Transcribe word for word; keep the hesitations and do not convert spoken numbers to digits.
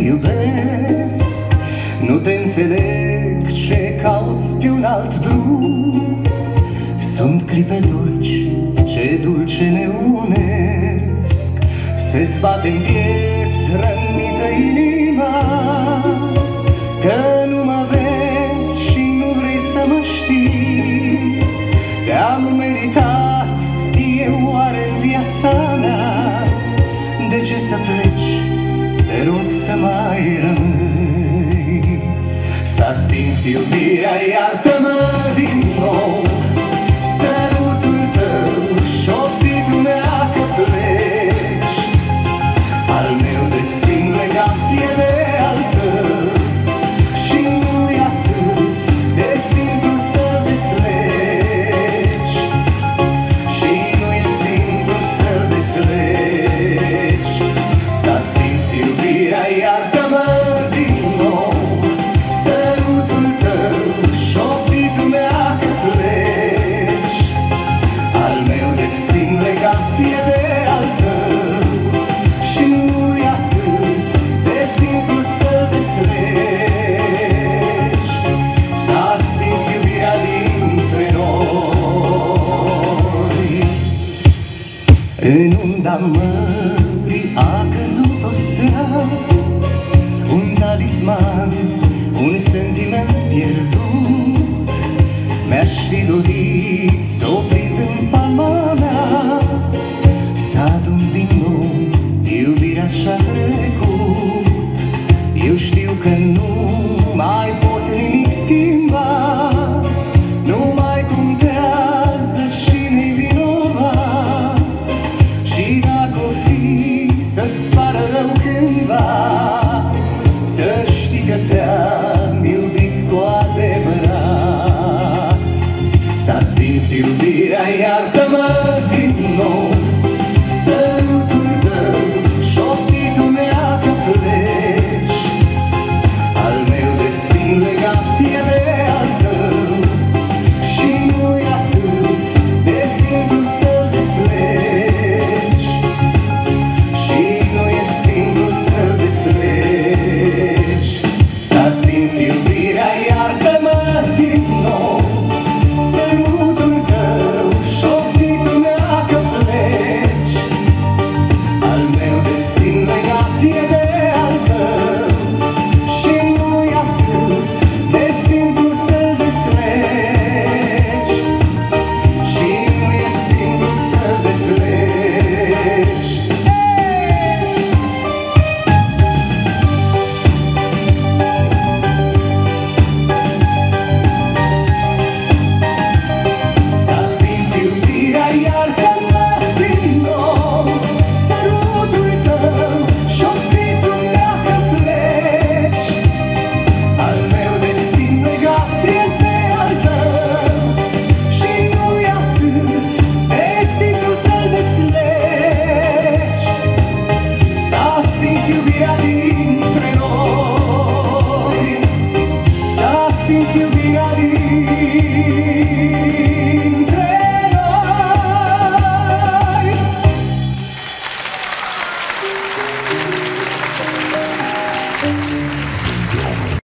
iubesc. Nu te înțeleg ce cauți pe un alt drum. Sunt clipe dulci, ce dulce ne unesc. Se zbate în piept rănită inima, că nu mă vezi și nu vrei să mă știi. Te-am meritat eu oare în viața mea? De ce să pleci? Te rog să mai rămâi. S-a stins iubirea, iartă-mă din nou. Sărutul tău, șoptitul mea că pleci. Al meu destin legat e de al tău, și nu-i atât de simplu să-l deslegi. Și nu e simplu să-l deslegi. S-a stins iubirea, iartă-mă din nou. Sărutul tău, șoptitul mea că pleci. Al meu destin legat e de al tău, și nu-i atât de simplu să-l deslegi. S-a stins iubirea dintre noi. În unda mării a căzut o stea, un talisman, un sentiment pierdut. Mi-aș fi dorit să o prind în palma mea, să adun din nou iubirea ce-a trecut. Eu știu că nu mai pot nimic schimba, nu mai contează cine-i vinovat. Și dacă o fi să-ți pară rău cândva,